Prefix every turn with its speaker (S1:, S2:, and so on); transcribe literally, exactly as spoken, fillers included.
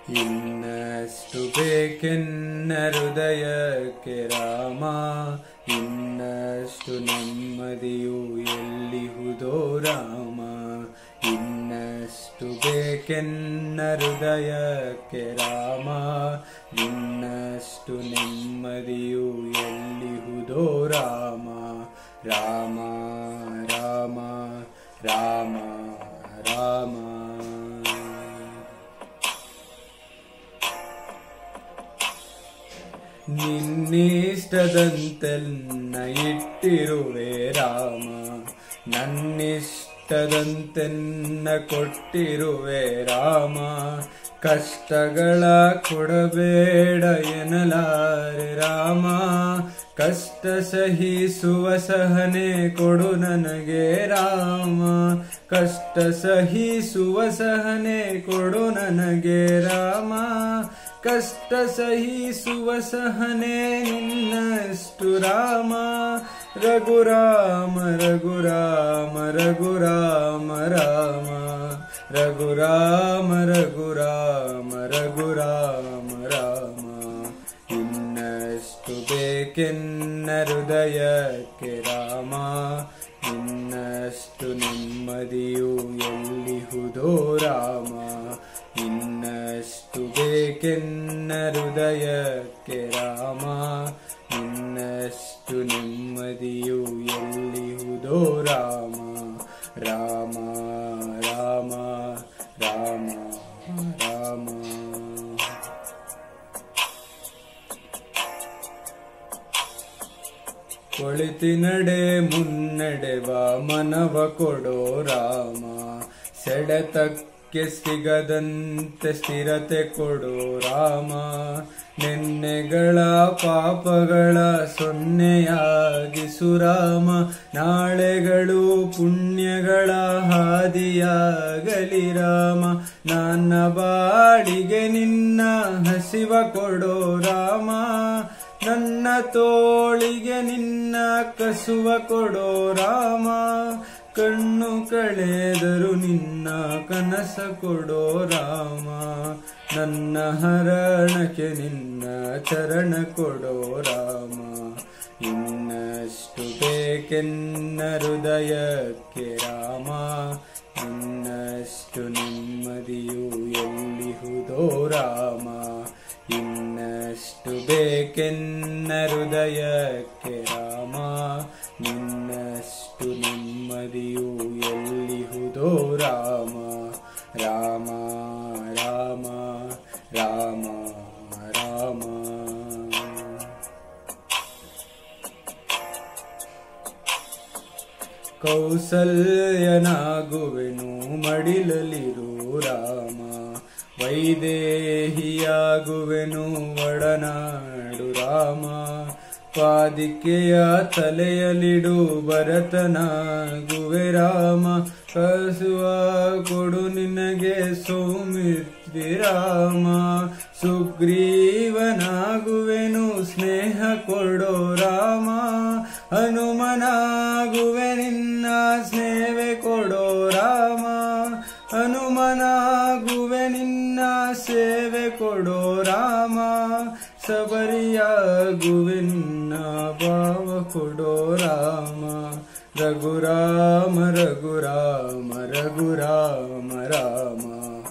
S1: ಇನ್ನಷ್ಟು ಬೇಕೆನ್ನ ಹೃದಯಕ್ಕೆ ರಾಮ, ಇನ್ನಷ್ಟು ನೆಮ್ಮದಿಯು ಎಲ್ಲಿಹುದೋ ರಾಮ. ಇನ್ನಷ್ಟು ಬೇಕೆನ್ನ ಹೃದಯಕ್ಕೆ ರಾಮ, ಇನ್ನಷ್ಟು ನೆಮ್ಮದಿಯು ಎಲ್ಲಿಹುದೋ ರಾಮ. ರಾಮ ರಾಮ ರಾಮ ರಾಮ. ನಿನ್ನಿಷ್ಟದಂತೆನ್ನ ಇಟ್ಟಿರುವೆ ರಾಮ, ನನ್ನಿಷ್ಟದಂತೆನ್ನ ಕೊಟ್ಟಿರುವೆ ರಾಮ. ಕಷ್ಟಗಳ ಕೊಡಬೇಡ ಎನ್ನಲಾರೆ ರಾಮ, ಕಷ್ಟ ಸಹಿಸುವ ಸಹನೆ ಕೊಡು ನನಗೆ ರಾಮ. ಕಷ್ಟ ಸಹಿಸುವ ಸಹನೆ ಕೊಡು ನನಗೆ ರಾಮ, ಕಷ್ಟ ಸಹಿಸುವ ಸಹನೆ ನಿನ್ನಷ್ಟು ರಾಮ. ರಘುರಾಮ ರಘುರಾಮ ರಘುರಾಮ ರಾಮ, ರಘುರಾಮ ರಘುರಾಮ ರಘುರಾಮ ರಾಮ. ಇನ್ನಷ್ಟು ಬೇಕೆನ್ನ ಹೃದಯಕ್ಕೆ ರಾಮ, ಇನ್ನಷ್ಟು ನೆಮ್ಮದಿಯು ಎಲ್ಲಿಹುದೋ ರಾಮ. ಇನ್ನಷ್ಟು ಬೇಕೆನ್ನ ಹೃದಯಕ್ಕೆ ರಾಮ, ಇನ್ನಷ್ಟು ನೆಮ್ಮದಿಯು ಎಲ್ಲಿಹುದೋ ರಾಮ. ರಾಮ ರಾಮ ರಾಮ ರಾಮ. ಕೊಳಿತಿನಡೆ ಮುನ್ನಡೆವ ಮನವ ಕೊಡೋ ರಾಮ, ಸೆಳೆತಕ್ಕೆ ಸಿಗದಂತೆ ಸ್ಥಿರತೆ ಕೊಡೋ ರಾಮ. ನೆನ್ನೆಗಳ ಪಾಪಗಳ ಸೊನ್ನೆಯಾಗಿಸು ರಾಮ, ನಾಳೆಗಳು ಪುಣ್ಯಗಳ ಹಾದಿಯಾಗಲಿ ರಾಮ. ನನ್ನ ಬಾಳಿಗೆ ನಿನ್ನ ಹಸಿವ ಕೊಡೋ ರಾಮ, ನನ್ನ ತೋಳಿಗೆ ನಿನ್ನ ಕಸುವ ಕೊಡೋ ರಾಮ. ಕಣ್ಣು ಕಳೆದರು ನಿನ್ನ ಕನಸ ಕೊಡೋ ರಾಮ, ನನ್ನ ಹರಣಕ್ಕೆ ನಿನ್ನ ಚರಣ ಕೊಡೋ ರಾಮ. ಇನ್ನಷ್ಟು ಬೇಕೆನ್ನ ಹೃದಯಕ್ಕೆ ರಾಮ, ಇನ್ನಷ್ಟು ನೆಮ್ಮದಿಯು ಎಲ್ಲಿಹುದೋ ರಾಮ. ಇನ್ನಷ್ಟು ಬೇಕೆನ್ನ ಹೃದಯಕ್ಕೆ ರಾಮ, ನಿನ್ನಷ್ಟು ನೆಮ್ಮದಿಯು ಎಲ್ಲಿಹುದೋ ರಾಮ. ರಾಮ ರಾಮ ರಾಮ ರಾಮ. ಕೌಸಲ್ಯನಾಗುವೆನು ಮಡಿಲಲಿರು ರಾಮ, ವೈದೇಹಿಯಾಗುವೆನು ಒಡನಾಡು ರಾಮ. ಪಾದಿಕೆಯ ತಲೆಯಲಿಡು ಭರತನಾಗುವೆ ರಾಮ, ಕಸುವ ಕೊಡು ನಿನಗೆ ಸೌಮಿತ್ರಿ ರಾಮ. ಸುಗ್ರೀವನಾಗುವೆನು ಸ್ನೇಹ ಕೊಡೋ ರಾಮ, ಹನುಮನಾಗುವೆ ನಿನ್ನ ಸೇವೆ ಕೊಡೋ ರಾಮ. ಹನುಮನಾಗುವೆ ನಿನ್ನ ಸೇವೆ ಕೊಡೋ ರಾಮ, ಸಬರಿಯಾಗುವೆ ನಿನ್ನ ಭಾವ ಕೊಡೋ ರಾಮ. ರಘುರಾಮ ರಘುರಾಮ ರಘುರಾಮ ರಾಮ.